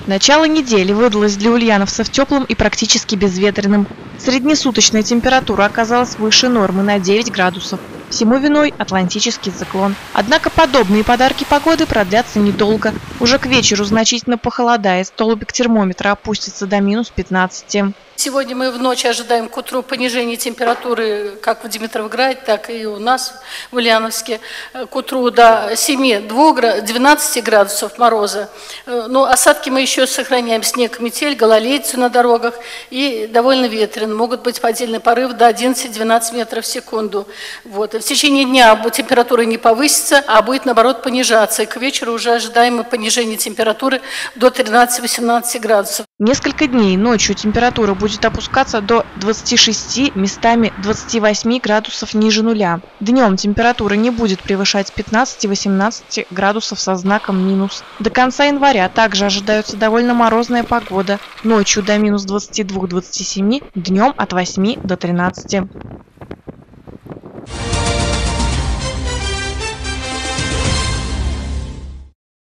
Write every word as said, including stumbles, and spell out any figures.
Начало недели выдалось для ульяновцев теплым и практически безветренным. Среднесуточная температура оказалась выше нормы на девять градусов. Всему виной атлантический циклон. Однако подобные подарки погоды продлятся недолго. Уже к вечеру значительно похолодает, столбик термометра опустится до минус пятнадцати. Сегодня мы в ночь ожидаем к утру понижения температуры как в Димитровграде, так и у нас в Ульяновске. К утру до семи-двенадцати градусов мороза. Но осадки мы еще сохраняем: снег, метель, гололедицу на дорогах и довольно ветрено. Могут быть поддельный порыв до одиннадцати-двенадцати метров в секунду. Вот. И в течение дня температура не повысится, а будет наоборот понижаться. И к вечеру уже ожидаем понижение температуры до тринадцати-восемнадцати градусов. Несколько дней ночью температура будет опускаться до двадцати шести, местами двадцати восьми градусов ниже нуля. Днем температура не будет превышать пятнадцати-восемнадцати градусов со знаком минус. До конца января также ожидается довольно морозная погода. Ночью до минус двадцати двух — двадцати семи, днем от восьми до тринадцати.